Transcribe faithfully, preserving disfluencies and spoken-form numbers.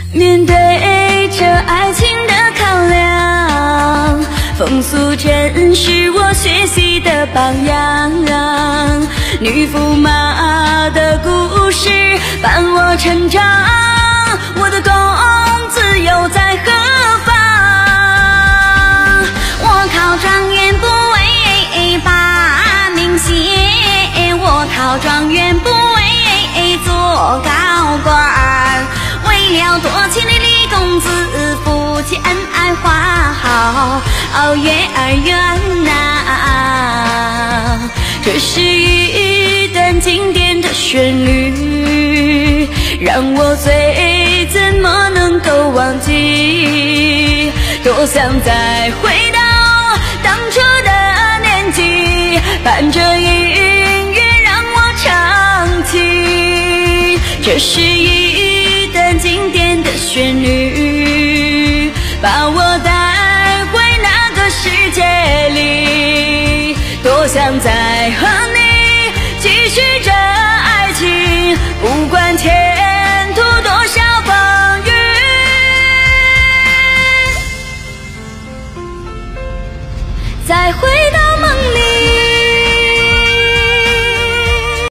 面对这爱情的考量，风俗真是我学习的榜样。女驸马的故事伴我成长，我的公子又在何方？我考状元不为把名显，我考状元不为做高官，为了多情的李公子，夫妻恩爱花好月儿圆呐。这是一段经典的旋律，让我最怎么能够忘记？多想再回到当初的年纪，伴着音乐让我唱起。这是一段经典的旋律，把我带回那个世界里。多想再和你继续这爱情，不管前途多少风雨。再回到